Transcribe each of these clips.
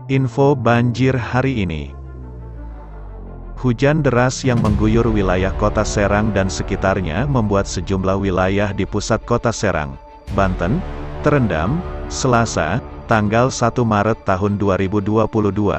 Info banjir hari ini. Hujan deras yang mengguyur wilayah Kota Serang dan sekitarnya membuat sejumlah wilayah di pusat Kota Serang, Banten, terendam, Selasa, tanggal 1 Maret tahun 2022.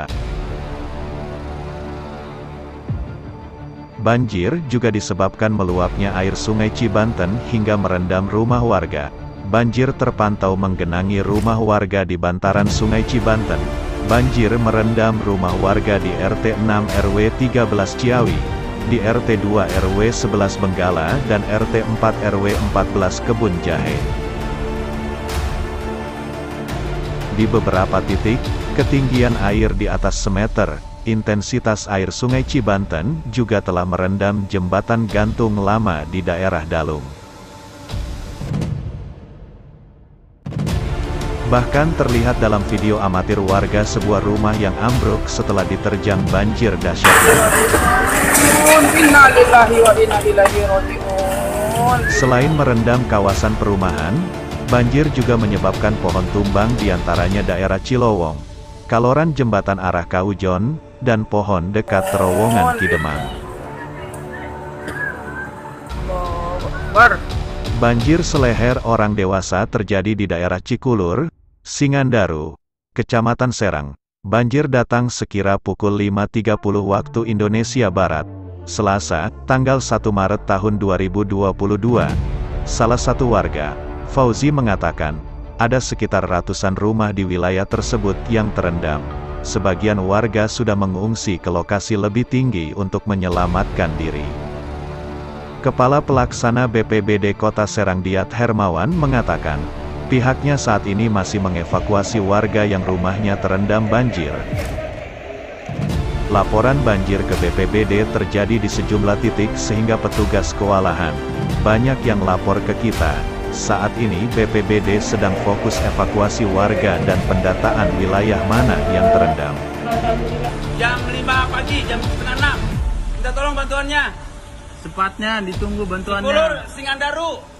Banjir juga disebabkan meluapnya air Sungai Cibanten hingga merendam rumah warga. Banjir terpantau menggenangi rumah warga di bantaran Sungai Cibanten. Banjir merendam rumah warga di RT 6 RW 13 Ciawi, di RT 2 RW 11 Benggala, dan RT 4 RW 14 Kebun Jahe. Di beberapa titik, ketinggian air di atas semeter. Intensitas air Sungai Cibanten juga telah merendam jembatan gantung lama di daerah Dalung. Bahkan terlihat dalam video amatir warga sebuah rumah yang ambruk setelah diterjang banjir dahsyat. Selain merendam kawasan perumahan, banjir juga menyebabkan pohon tumbang di antaranya daerah Cilowong, Kaloran Jembatan arah Kaujon, dan pohon dekat terowongan Kidemang. Banjir seleher orang dewasa terjadi di daerah Cikulur, Singandaru, Kecamatan Serang. Banjir datang sekira pukul 5.30 waktu Indonesia Barat, Selasa, tanggal 1 Maret tahun 2022. Salah satu warga, Fauzi, mengatakan, ada sekitar ratusan rumah di wilayah tersebut yang terendam. Sebagian warga sudah mengungsi ke lokasi lebih tinggi untuk menyelamatkan diri. Kepala Pelaksana BPBD Kota Serang Diat Hermawan mengatakan, pihaknya saat ini masih mengevakuasi warga yang rumahnya terendam banjir. Laporan banjir ke BPBD terjadi di sejumlah titik sehingga petugas kewalahan. Banyak yang lapor ke kita. Saat ini BPBD sedang fokus evakuasi warga dan pendataan wilayah mana yang terendam. Jam 5 pagi, jam setengah 6. Minta tolong bantuannya. Cepatnya ditunggu bantuannya. Cikulur, Singandaru.